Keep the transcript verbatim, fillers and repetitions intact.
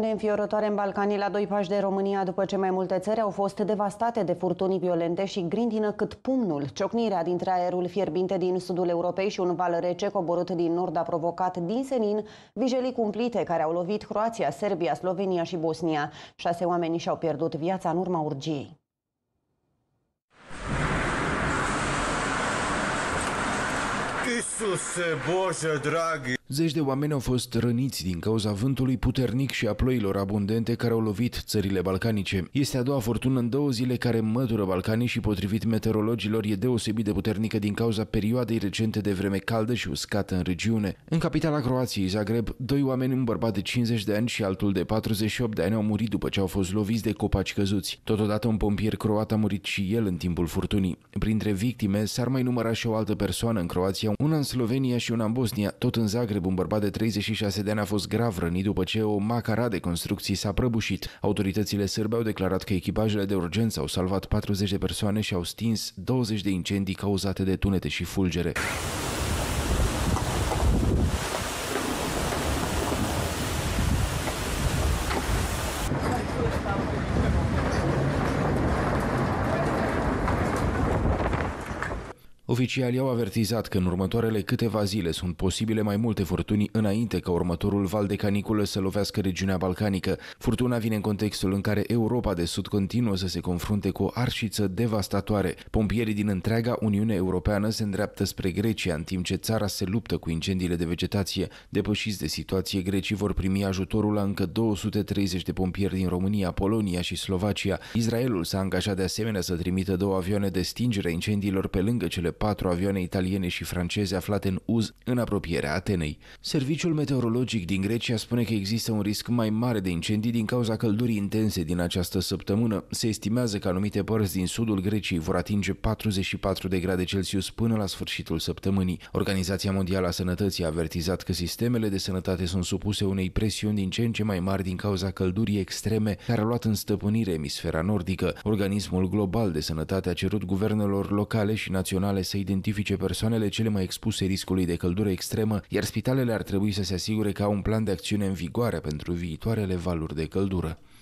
neînfiorătoare în Balcanii la doi pași de România, după ce mai multe țări au fost devastate de furtuni violente și grindină cât pumnul. Ciocnirea dintre aerul fierbinte din sudul Europei și un val rece coborât din nord a provocat din senin vijelii cumplite care au lovit Croația, Serbia, Slovenia și Bosnia. Șase oameni și-au pierdut viața în urma urgiei. Isuse Bože dragi! Zeci de oameni au fost răniți din cauza vântului puternic și a ploilor abundente care au lovit țările balcanice. Este a doua furtună în două zile care mătură Balcanii și, potrivit meteorologilor, e deosebit de puternică din cauza perioadei recente de vreme caldă și uscată în regiune. În capitala Croației, Zagreb, doi oameni, un bărbat de cincizeci de ani și altul de patruzeci și opt de ani, au murit după ce au fost loviți de copaci căzuți. Totodată, un pompier croat a murit și el în timpul furtunii. Printre victime s-ar mai număra și o altă persoană în Croația, una în Slovenia și una în Bosnia. Tot în Zagreb, un bărbat de treizeci și șase de ani a fost grav rănit după ce o macara de construcții s-a prăbușit. Autoritățile sârbe au declarat că echipajele de urgență au salvat patruzeci de persoane și au stins douăzeci de incendii cauzate de tunete și fulgere. Oficialii au avertizat că în următoarele câteva zile sunt posibile mai multe furtuni înainte ca următorul val de caniculă să lovească regiunea balcanică. Furtuna vine în contextul în care Europa de Sud continuă să se confrunte cu o arșiță devastatoare. Pompierii din întreaga Uniune Europeană se îndreaptă spre Grecia, în timp ce țara se luptă cu incendiile de vegetație. Depășiți de situație, grecii vor primi ajutorul la încă două sute treizeci de pompieri din România, Polonia și Slovacia. Israelul s-a angajat de asemenea să trimită două avioane de stingere a incendiilor pe lângă cele patru avioane italiene și franceze aflate în uz în apropierea Atenei. Serviciul meteorologic din Grecia spune că există un risc mai mare de incendii din cauza căldurii intense din această săptămână. Se estimează că anumite părți din sudul Greciei vor atinge patruzeci și patru de grade Celsius până la sfârșitul săptămânii. Organizația Mondială a Sănătății a avertizat că sistemele de sănătate sunt supuse unei presiuni din ce în ce mai mari din cauza căldurii extreme care a luat în stăpânire emisfera nordică. Organismul Global de Sănătate a cerut guvernelor locale și naționale să identifice persoanele cele mai expuse riscului de căldură extremă, iar spitalele ar trebui să se asigure că au un plan de acțiune în vigoare pentru viitoarele valuri de căldură.